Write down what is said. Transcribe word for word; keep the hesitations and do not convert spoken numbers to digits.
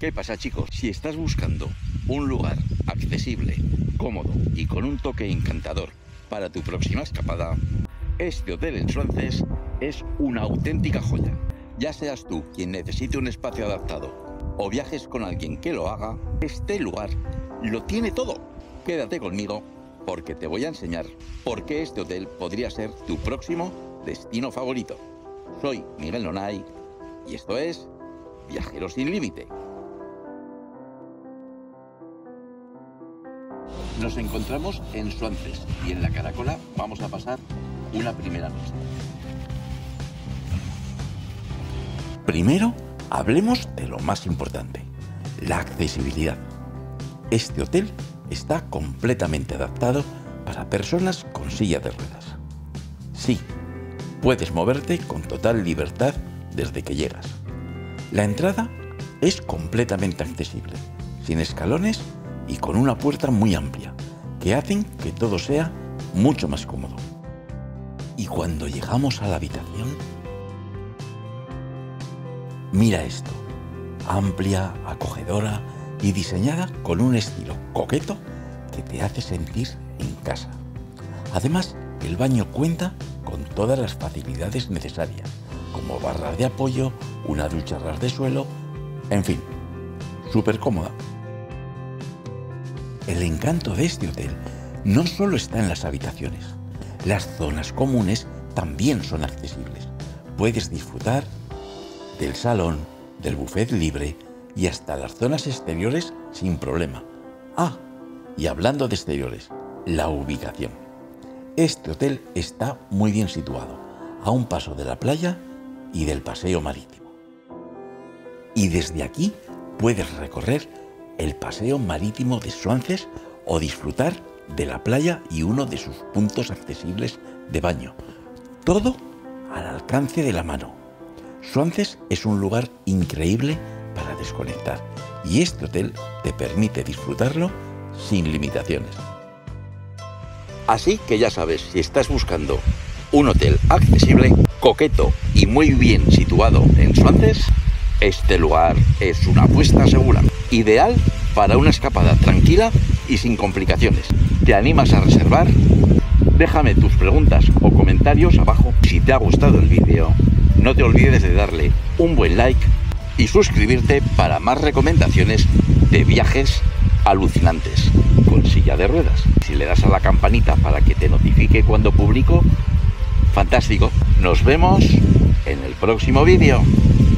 ¿Qué pasa, chicos? Si estás buscando un lugar accesible, cómodo y con un toque encantador para tu próxima escapada, este hotel en Suances es una auténtica joya. Ya seas tú quien necesite un espacio adaptado o viajes con alguien que lo haga, este lugar lo tiene todo. Quédate conmigo porque te voy a enseñar por qué este hotel podría ser tu próximo destino favorito. Soy Miguel Nonay y esto es Viajeros sin Límite. Nos encontramos en Suances y en la Caracola vamos a pasar una primera noche. Primero, hablemos de lo más importante, la accesibilidad. Este hotel está completamente adaptado para personas con silla de ruedas. Sí, puedes moverte con total libertad desde que llegas. La entrada es completamente accesible, sin escalones y con una puerta muy amplia, que hacen que todo sea mucho más cómodo. Y cuando llegamos a la habitación, mira esto, amplia, acogedora y diseñada con un estilo coqueto que te hace sentir en casa. Además, el baño cuenta con todas las facilidades necesarias, como barras de apoyo, una ducha a ras de suelo, en fin, súper cómoda. El encanto de este hotel no solo está en las habitaciones, las zonas comunes también son accesibles. Puedes disfrutar del salón, del buffet libre y hasta las zonas exteriores sin problema. Ah, y hablando de exteriores, la ubicación. Este hotel está muy bien situado, a un paso de la playa y del paseo marítimo. Y desde aquí puedes recorrer el paseo marítimo de Suances o disfrutar de la playa y uno de sus puntos accesibles de baño. Todo al alcance de la mano. Suances es un lugar increíble para desconectar y este hotel te permite disfrutarlo sin limitaciones. Así que ya sabes, si estás buscando un hotel accesible, coqueto y muy bien situado en Suances, este lugar es una apuesta segura, ideal para una escapada tranquila y sin complicaciones. ¿Te animas a reservar? Déjame tus preguntas o comentarios abajo. Si te ha gustado el vídeo, no te olvides de darle un buen like y suscribirte para más recomendaciones de viajes alucinantes con silla de ruedas. Si le das a la campanita para que te notifique cuando publico, fantástico. Nos vemos en el próximo vídeo.